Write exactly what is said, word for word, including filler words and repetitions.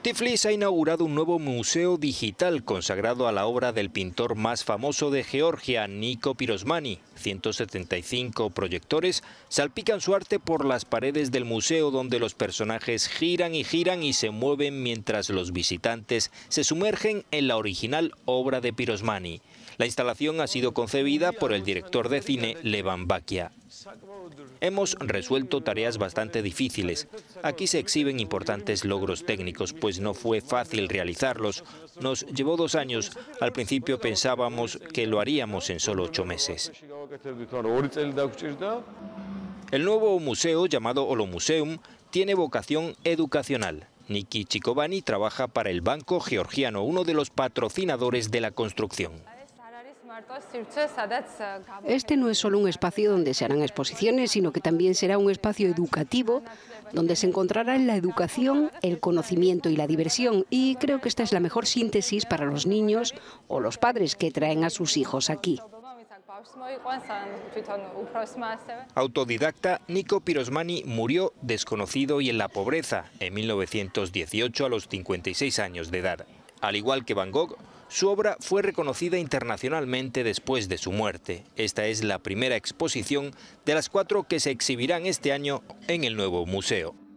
Tiflis ha inaugurado un nuevo museo digital consagrado a la obra del pintor más famoso de Georgia, Niko Pirosmani. ciento setenta y cinco proyectores salpican su arte por las paredes del museo, donde los personajes giran y giran y se mueven mientras los visitantes se sumergen en la original obra de Pirosmani. La instalación ha sido concebida por el director de cine Levan Bakia. Hemos resuelto tareas bastante difíciles. Aquí se exhiben importantes logros técnicos, pues no fue fácil realizarlos. Nos llevó dos años. Al principio pensábamos que lo haríamos en solo ocho meses. El nuevo museo, llamado Holomuseum, tiene vocación educacional. Niki Chikovani trabaja para el Banco Georgiano, uno de los patrocinadores de la construcción. Este no es solo un espacio donde se harán exposiciones, sino que también será un espacio educativo donde se encontrarán la educación, el conocimiento y la diversión. Y creo que esta es la mejor síntesis para los niños o los padres que traen a sus hijos aquí. Autodidacta, Niko Pirosmani murió desconocido y en la pobreza en mil novecientos dieciocho a los cincuenta y seis años de edad. Al igual que Van Gogh, su obra fue reconocida internacionalmente después de su muerte. Esta es la primera exposición de las cuatro que se exhibirán este año en el nuevo museo.